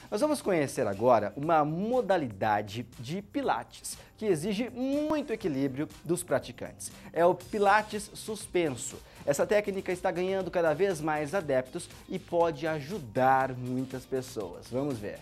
Nós vamos conhecer agora uma modalidade de Pilates que exige muito equilíbrio dos praticantes. É o Pilates suspenso. Essa técnica está ganhando cada vez mais adeptos e pode ajudar muitas pessoas. Vamos ver.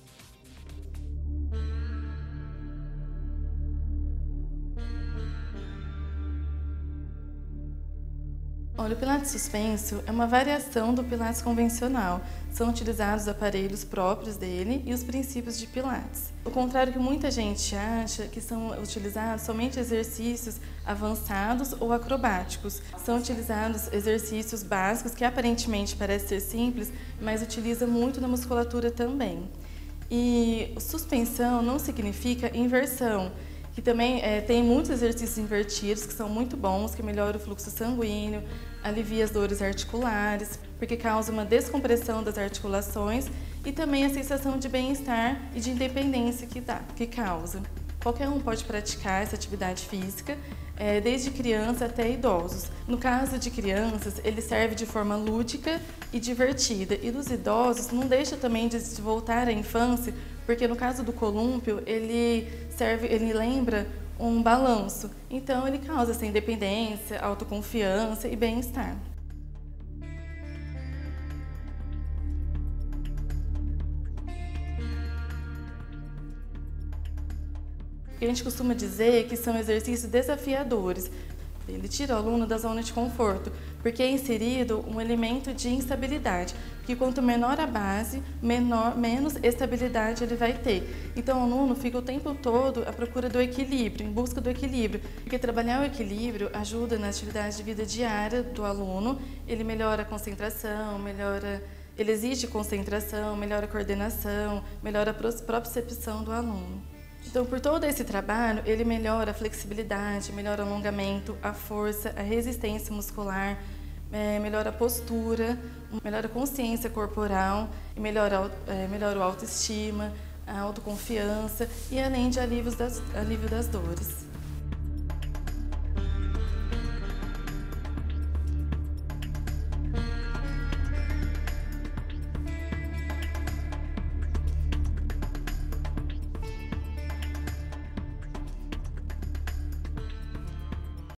Olha, o Pilates suspenso é uma variação do Pilates convencional. São utilizados aparelhos próprios dele e os princípios de Pilates. O contrário que muita gente acha, que são utilizados somente exercícios avançados ou acrobáticos. São utilizados exercícios básicos que aparentemente parecem ser simples, mas utiliza muito na musculatura também. E suspensão não significa inversão, que também tem muitos exercícios invertidos que são muito bons, que melhoram o fluxo sanguíneo, alivia as dores articulares, porque causa uma descompressão das articulações e também a sensação de bem-estar e de independência que causa. Qualquer um pode praticar essa atividade física, desde criança até idosos. No caso de crianças, ele serve de forma lúdica e divertida. E dos idosos, não deixa também de voltar à infância, porque no caso do colúmpio, ele lembra um balanço. Então, ele causa essa independência, autoconfiança e bem-estar. A gente costuma dizer que são exercícios desafiadores. Ele tira o aluno da zona de conforto, porque é inserido um elemento de instabilidade, que quanto menor a base, menos estabilidade ele vai ter. Então o aluno fica o tempo todo à procura do equilíbrio, em busca do equilíbrio, porque trabalhar o equilíbrio ajuda na atividade de vida diária do aluno, ele melhora a concentração, ele exige concentração, melhora a coordenação, melhora a propriocepção do aluno. Então, por todo esse trabalho, ele melhora a flexibilidade, melhora o alongamento, a força, a resistência muscular, melhora a postura, melhora a consciência corporal, melhora a autoestima, a autoconfiança e além de alívio das dores.